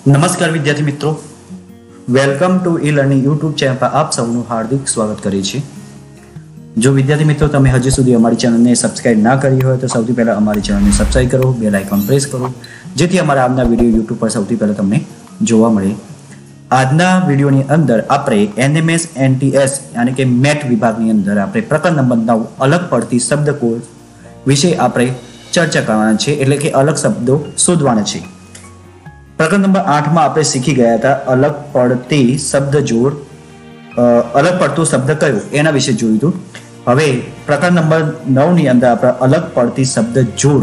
નમસ્કાર વિદ્યાર્થી મિત્રો, welcome to e learning YouTube channel પર આપ સૌનું હાર્દિક સ્વાગત કરીએ છીએ। જો વિદ્યાર્થી મિત્રો તમે હજી સુધી અમારી ચેનલને સબસ્ક્રાઇબ ના કરી હોય તો સૌથી પહેલા અમારી ચેનલને સબસ્ક્રાઇબ કરો, બેલ આઇકોન પ્રેસ કરો જેથી અમારા આજના વિડીયો યુટ્યુબ પર સૌથી પહેલા તમને જોવા મળે। આજના વિડીયોની અંદર આપણે NMS NTS यानी કે મેટ વિભાગની અંદર આપણે પ્રકરણ નંબર 9 અલગ પડતી શબ્દકોશ વિશે આપણે ચર્ચા કરવાના છે, એટલે કે અલગ શબ્દો શોધવાના છે। प्रकरण नंबर 8 में आपणे सीखी गया था अलग पड़ती शब्द जोड़, अलग पड़तो शब्द कयो एना विषे जोयुं हतुं। हवे प्रकरण नंबर 9 ની અંદર આપણે अलग पड़ती शब्द जोड़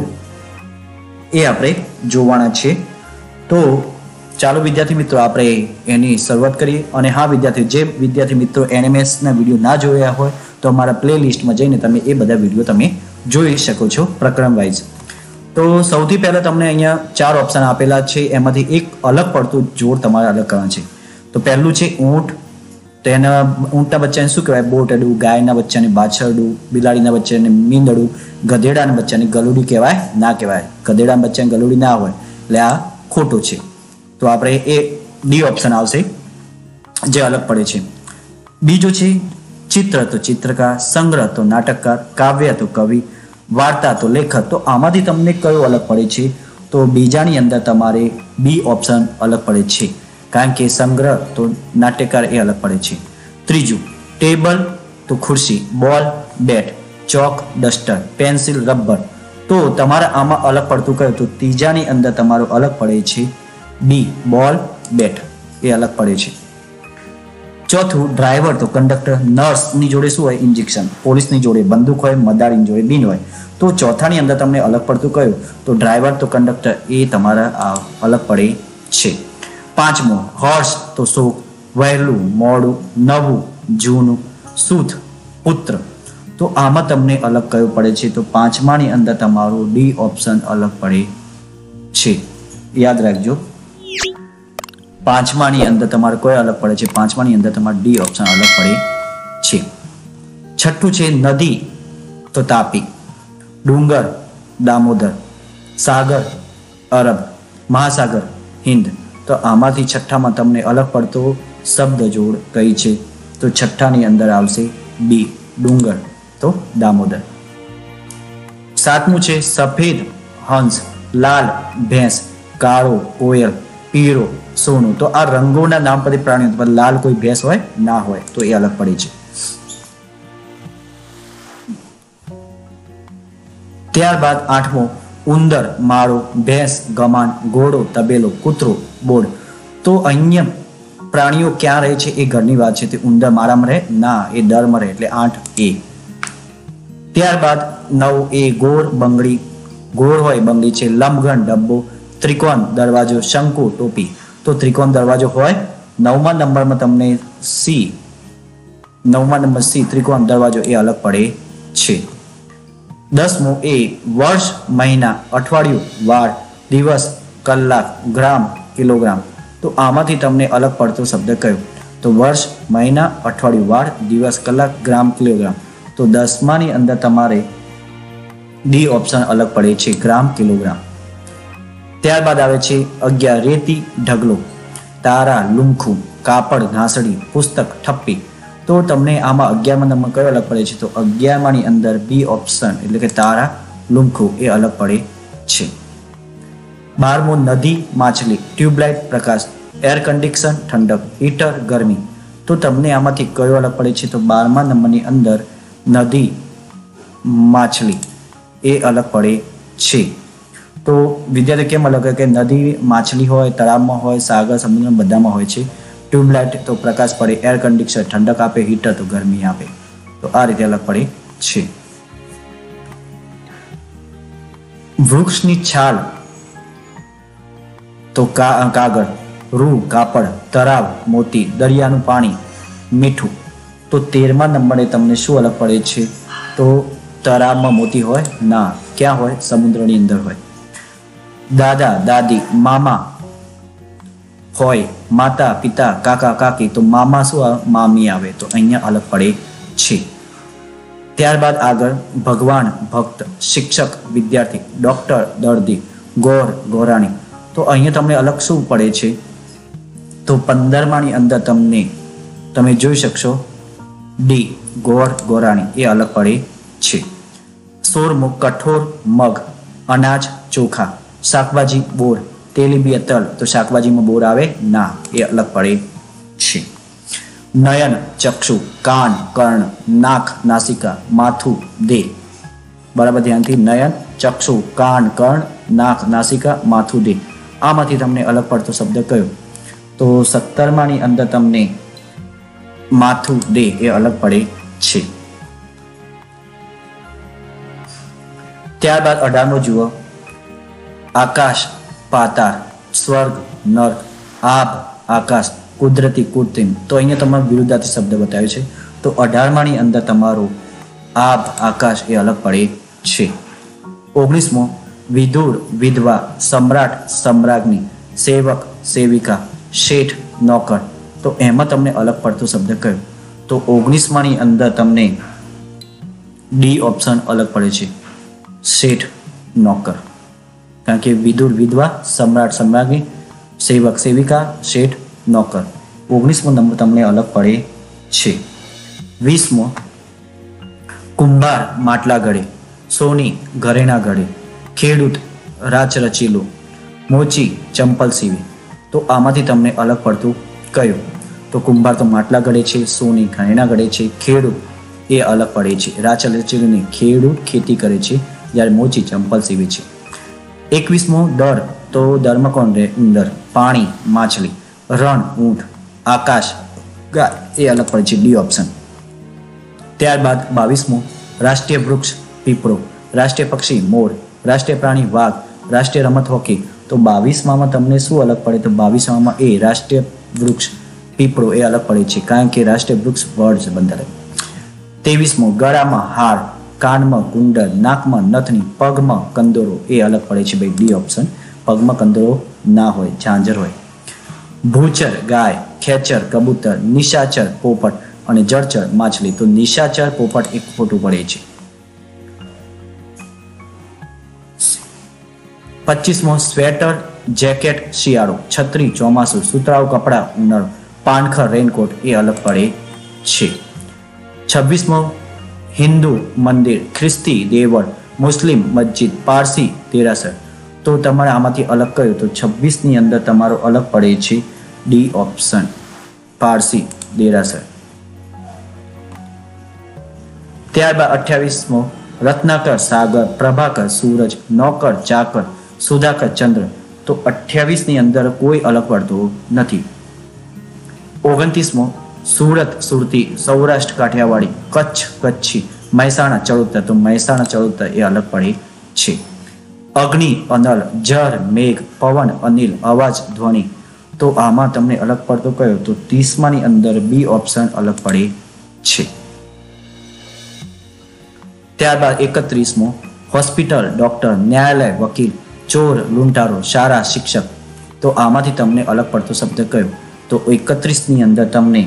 ए आपणे जोवाना छे। तो चालो विद्यार्थी मित्रों आपणे एनी शरूआत करीए। अने हाँ विद्यार्थी जे विद्यार्थी मित्रों NMS ना विडियो ना जोया होय तो अमारा प्लेलिस्ट में जईने तमे ए बधा विडियो तमे जोई शको छो प्रकरण वाइज। तो सौथी पहला तमने अहींया 4 ऑप्शन आपेला छे, एमांथी एक अलग पड़तुं जोड़ तमारे अलग करवानुं छे। तो पहलुं छे ऊंट, तो एना ऊंटना बच्चाने शुं कहेवाय? बोटडुं। गायना बच्चाने बाछरडुं। बिलाड़ीना बच्चाने मींदड़ुं। गधेडाना बच्चाने गलुडी कहेवाय? ना कहेवाय। गधेडाना बच्चाने गलुडी ना होय એટલે આ ખોટું છે। તો આપણે એ ડી ઓપ્શન આવશે જે अलग પડે છે। બીજો છે चित्र, तो चित्रकार। संग्रह तो नाटककार। काव्य तो कवि। वार्ता तो लेखक। तो आमांथी तमने कयो अलग पड़े छे? तो बीजानी अंदर तमारे बी ऑप्शन अलग पड़े छे, कारण के संग्रह तो नाट्यकार ए अलग पड़े छे। त्रीजू टेबल तो खुर्सी। Ball bat. Chalk duster. Pencil rubber. तो तमारा आमा अलग पड़तुं कयो? तो तीजानी अंदर तमारो अलग पड़े छे बी बॉल बेट ए अलग पड़े छे। चौथुं ड्राइवर तो कंडक्टर। नर्स नी जोड़े शुं होय? इंजेक्शन। पोलीस नी जोड़े बंदूक होय, मदारी जोड़े बीन होय। तो चौथानी अंदर तमने अलग पड़तुं कयो? तो ड्राइवर तो कंडक्टर ए तमारा अलग पड़े छे। पांचमो हॉर्स तो शोक। वहेलू मोडू। नवू जूनू। सूत पुत्र। तो आमां तमने अलग कयो पड़े छे? तो पांचमानी अंदर तमारो डी ऑप्शन अलग पड़े छे। याद राखजो, पांचमानी अंदर तमारे कोई अलग पड़े छे? पांचमानी अंदर तमारे डी ऑप्शन अलग पड़े छे। छठ्ठू छे नदी तो तापी। डूंगर दामोदर। सागर अरब। महासागर हिंद। तो आमांथी छठ्ठामां तमने अलग पड़तो शब्द जोड़ कई छे? तो छठ्ठानी अंदर आवशे बी डूंगर तो दामोदर। सातमू छे सफेद हंस। लाल भैंस। काळो कोयल। पीरो सोनू। तो आ रंगोना नाम पर प्राणी पर लाल कोई भैंस होय ना होय तो ये अलग पड़े छे। त्यारबाद आठमो उंदर माळो भैंस गमान घोड़ो तबेलो कूतरो बोर्ड। तो अन्य प्राणीओ क्या रहे छे ए घरनी वात छे। ते उंदर मारामां रहे ना, ए दरमां रहे એટલે 8A। त्यारबाद 9A गोળ બંગડી। गोળ होय બંગડી छे। लंबघन डब्बो। त्रिकोण दरवाजो। शंकु टोपी। तो त्रिकोण दरवाजो होय। 9मा नंबर में तमने सी, 9मा नंबर सी त्रिकोण दरवाजो ए अलग पड़े छे। 10मो ए वर्ष महीना अठवाडियुं वार दिवस कलाक ग्राम किलोग्राम। तो आमांथी तमने अलग पड़तो शब्द कयो? तो वर्ष महीना अठवाडियुं वार दिवस कलाक ग्राम किलोग्राम। तो 10मानी अंदर तमारे डी ऑप्शन अलग पड़े छे ग्राम किलोग्राम। त्यारबाद आवे छे 11 रेती ढगलो। तारा लूमखू। कापड़ घासड़ी। पुस्तक ठप्पी। तो तमने आमा 11मा नंबर कयो अलग पड़े छे? तो 11मानी अंदर बी ऑप्शन એટલે કે तारा लूमखू ए अलग पड़े छे। 12मो नदी माछली। ट्यूबलाइट प्रकाश। एयर कंडीशन ठंडक। हीटर गर्मी। तो तमने आमांथी कयो अलग पड़े छे? तो 12मा नंबरनी अंदर नदी माछली ए अलग पड़े छे। तो विद्यार्थी केम अलग है कि नदी माछली होय, तळावमां होय, सागर समुद्र बधामां होय छे। ट्यूबलाइट तो प्रकाश पड़े। एयर कंडीशनर ठंडक आपे। हीटर तो गर्मी आपे। तो आ रीते अलग पड़े छे। वृक्षनी छाल तो कागळ। रूह कापड़। तराव मोती। दरियानुं पाणी मीठुं। तो 13मा नंबरे तमने शुं अलग पड़े छे? तो तरावमां मोती होय ना, क्या होय? समुद्रनी अंदर होय। दादा दादी मामा होय। माता पिता काका काकी। तो मामा शू मामी आवे तो अहींया अलग पड़े छे। त्यारबाद आगळ भगवान भक्त। शिक्षक विद्यार्थी। डॉक्टर दर्दी। गौर गौराणी। तो अहींया तमने अलग शुं पड़े छे? તો 15માની અંદર તમે જોઈ શકશો ડી ગોળ ગોરાણી એ અલગ પડે છે. 16મો કઠોર મગ, અનાજ ચોખા, શાકભાજી બોર, તેલીબિયા તલ, તો શાકભાજીમાં બોર આવે ના, એ અલગ પડે છે. નયન ચક્ષુ, કાન કર્ણ, નાક નાસિકા, માથું દેહ. બરાબર ધ્યાનથી, નયન ચક્ષુ કાન કર્ણ નાક નાસિકા માથું દેહ. આમાંથી તમને અલગ પડતો શબ્દ કયો? તો 17માની અંદર તમને માથું દેહ એ અલગ પડે છે. ત્યારબાદ 18મો જુઓ, આકાશ પાતાળ, સ્વર્ગ નર્ક, આભ આકાશ, કુદરતી કૃત્રિમ. તો અહીંયા તમારો વિરુદ્ધાર્થી શબ્દ બતાવ્યો છે. તો 18માની અંદર તમારો આભ આકાશ એ અલગ પડે છે. 19મો વિધુર વિધવા, સમ્રાટ સમ્રાજ્ઞી, સેવક સેવિકા, શેઠ નોકર. તો એમાં તમને અલગ પડતો શબ્દ કયો? તો 19માની અંદર તમને ડી ઓપ્શન અલગ પડે છે, શેઠ નોકર. કારણ કે વિદુર વિધવા, સમ્રાટ સમ્રાજ્ઞી, સેવક સેવિકા, શેઠ નોકર. 19મો નંબર તમને અલગ પડે છે. 20મો કુંભાર માટલા ઘડે, સોની ઘરેણા ઘડે, ખેડૂત રાચ રચીલો, મોચી ચંપલ સીવી. તો આમાંથી તમને અલગ પડતું કયું? તો કુંભાર તો માટલા ઘડે છે, સોની ઘરેણા ઘડે છે, ખેડૂત એ અલગ પડે છે. રાચ રચીલોની ખેડૂત ખેતી કરે છે, જ્યારે મોચી ચંપલ સીવે છે. 21મો દર, તો દરમાં કોણ રહે? ઉંદર. પાણી માછલી, રણ ઊંટ, આકાશ ગાય એ અલગ પડે છે, ડી ઓપ્શન. ત્યારબાદ 22મો રાષ્ટ્રીય વૃક્ષ પીપળો, રાષ્ટ્રીય પક્ષી મોર, રાષ્ટ્રીય પ્રાણી વાઘ, રાષ્ટ્રીય રમત હોકી. તો 22માં તમને શું અલગ પડે? તો 22માં એ રાષ્ટ્રીય વૃક્ષ પીપળો એ અલગ પડે છે, કારણ કે રાષ્ટ્રીય વૃક્ષ વડ બંધારે. 23મો ગળામાં હાર, કાનમાં કુંડળ, નાકમાં નથની, પગમાં કંદોરો એ અલગ પડે છે ભાઈ, ડી ઓપ્શન. પગમાં કંદોરો ના હોય, ઝાંઝર હોય. ભૂચર ગાય, ખેચર કબૂતર, નિશાચર પોપટ અને જળચર માછલી. તો નિશાચર પોપટ એક ખોટું પડે છે. 25મો સ્વેટર જેકેટ શિયાળો, છત્રી ચોમાસું, સુતરાઉ કપડા ઉનાળો, પાનખર રેનકોટ એ અલગ પડે છે. 26મો હિન્દુ મંદિર, ખ્રિસ્તી દેવળ, મુસ્લિમ મસ્જિદ, પારસી દેરાસર. તો તમારે આમાંથી અલગ કયો? તો 26ની અંદર તમારો અલગ પડે છે ડી ઓપ્શન, પારસી દેરાસર. ત્યારબાદ 28મો રત્નાકર સાગર, પ્રભાકર સૂરજ, નોકર ચાકર, સુધાકર ચંદ્ર. તો 28ની અંદર કોઈ અલગ પડતો નથી. 29મો સુરત સુરતી, સૌરાષ્ટ્ર કાઠિયાવાડી, કચ્છ કચ્છી, મહેસાણા ચડોતર. તો મહેસાણા ચડોતર એ અલગ પડે છે. અગ્નિ અનલ, જર મેઘ, પવન અનિલ, અવાજ ધ્વનિ. તો આમાં તમને અલગ પડતો કયો? તો 30માની અંદર બી ઓપ્શન અલગ પડે છે. ત્યારબાદ 31મો હોસ્પિટલ ડોક્ટર, ન્યાયાલય વકીલ, ચોર લૂંટારો, શાળા શિક્ષક. તો આમાંથી તમને અલગ પડતો શબ્દ કયો? તો 31ની અંદર તમને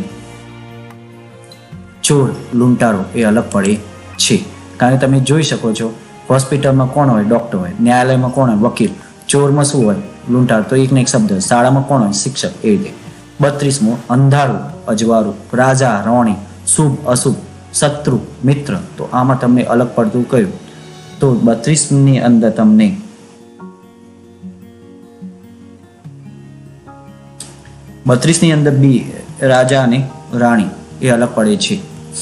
ચોર લૂંટારો એ અલગ પડે છે, કારણ કે તમે જોઈ શકો છો હોસ્પિટલમાં કોણ હોય? ડોક્ટર હોય. ન્યાયાલયમાં કોણ હોય? વકીલ. ચોરમાં શું હોય? લૂંટારો. તો એક ને એક શબ્દ. શાળામાં કોણ હોય? શિક્ષક. એ રીતે. 32મો અંધારું અજવાળું, રાજા રાણી, શુભ અશુભ, શત્રુ મિત્ર. તો આમાં તમને અલગ પડતું કયું? તો 32ની અંદર તમને બી રાજા અને રાણી એ અલગ પડે છે.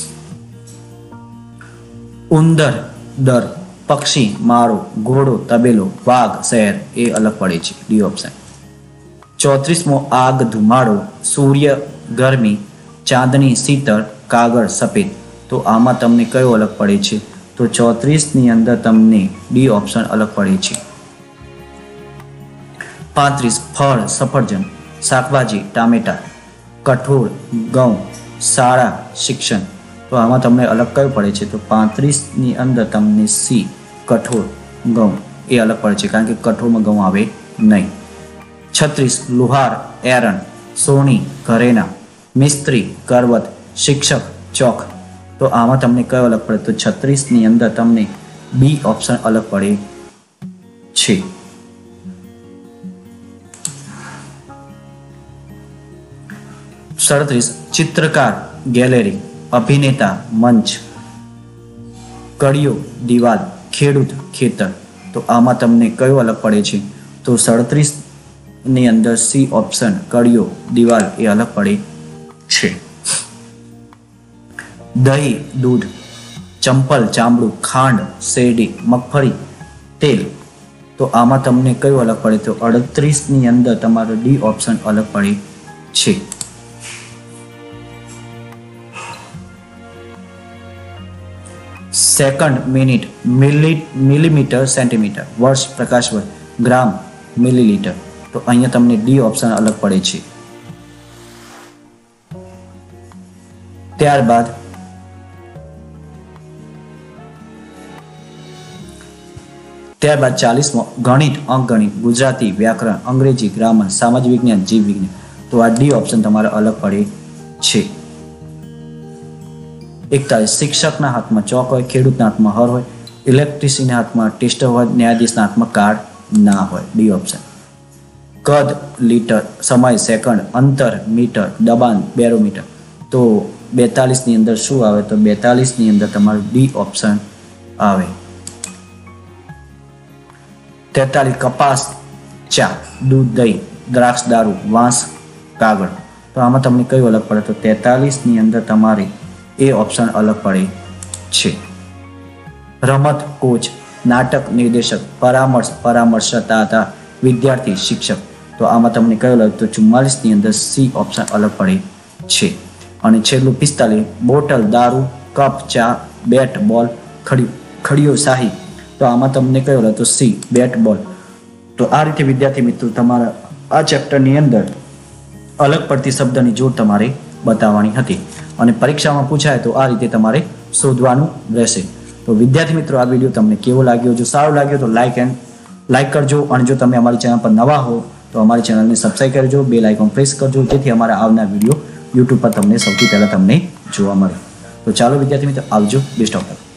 ઉંદર દર, પક્ષી માળો, ઘોડો તબેલો, વાઘ શહેર એ અલગ પડે છે, ડી ઓપ્શન. 34મો આગ ધુમાડો, સૂર્ય ગરમી, ચાંદની શીતળ, કાગળ સફેદ. તો આમાં તમને કયો અલગ પડે છે? તો 34ની અંદર તમને ડી ઓપ્શન અલગ પડે છે. 35 ફળ સફરજન, શાકભાજી ટામેટા, કઠોળ ઘઉં, શાળા શિક્ષણ. તો આમાં તમને અલગ કયું પડે છે? તો 35ની અંદર તમને સી કઠોળ ઘઉં એ અલગ પડે છે, કારણ કે કઠોળમાં ઘઉં આવે નહીં. 36 લુહાર એરન, સોની ઘરેણા, મિસ્ત્રી કરવત, શિક્ષક ચોક. તો આમાં તમને કયો અલગ પડે? તો 36ની અંદર તમને બી ઓપ્શન અલગ પડે છે. 37 चित्रकार गैलरी, अभिनेता मंच, कड़ियो दीवाल, खेडूत खेतर। तो आमा तमने कयो अलग पड़े छे? तो 37 ની અંદર સી ઓપ્શન કડિયો દિવાલ એ अलग પડે છે। દહીં दूध, चंपल चामड़ू, खांड શેરડી, मगफળી तेल। तो आमा तमने कयो अलग पड़े? तो 38 ની અંદર તમારો डी ऑप्शन अलग पड़े छे। सेकंड मिनिट, मिलीमीटर सेंटीमीटर, वर्ष प्रकाश वर्ष, ग्राम मिलीलीटर। तो अहींया तमने डी ऑप्शन अलग पड़े छे। त्यारबाद त्यारबाद 40मो गणित, अंकगणित, गुजराती, व्याकरण, अंग्रेजी, ग्रामर, सामाजिक विज्ञान, जीव विज्ञान। तो आ डी ऑप्शन तमारा अलग पड़े छे। 41 शिक्षकना हाथमां चॉक होय, खेडूतना हाथमां हर होय, इलेक्ट्रिशियनना हाथमां टेस्टर होय, न्यायाधीशना हाथमां कार्ड ना होय। D option. कद लीटर, समय सेकंड, अंतर मीटर, दबाण बेरोमीटर। तो 42 ની અંદર શું આવે? તો 42 ની અંદર તમારું ડી ઓપ્શન આવે। 43 કપાસ, ચા, दूध, दही, द्राक्ष, दारू, वांस, कागड़। तो आमां तमने कयो अलग पड़े? तो 43 ની અંદર તમારે ए ऑप्शन अलग पड़े छे। रमत कोच, नाटक निर्देशक, परामर्श परामर्शदाता, विद्यार्थी शिक्षक। तो आमां तमने कयो अलग? तो 44 ની અંદર सी ऑप्शन अलग पड़े छे। અને છેલ્લું 45 બોટલ, દારૂ, કપ, ચા, બેટ, બોલ, ખડીયો, શાહી। તો આમાં તમને કયો લાગે? તો સી બેટ બોલ। તો આ રીતે વિદ્યાર્થી મિત્રો તમારા આ ચેપ્ટરની અંદર અલગ પડતી શબ્દની જોડ તમારે બતાવવાની હતી અને પરીક્ષામાં પૂછાય તો આ રીતે તમારે શોધવાનું રહેશે। તો વિદ્યાર્થી મિત્રો આ વિડીયો તમને કેવો લાગ્યો? જો સારો લાગ્યો તો લાઈક કરજો અને જો તમે અમારી ચેનલ પર નવા હો તો અમારી ચેનલને સબસ્ક્રાઇબ કરજો, બેલ આઇકોન પ્રેસ કરજો જેથી અમારા આવનાર વિડીયો YouTube પર તમને સૌથી પહેલા તમને જોવા મળે। તો ચાલો વિદ્યાર્થી મિત્રો આવજો, બેસ્ટ ઓફ લક।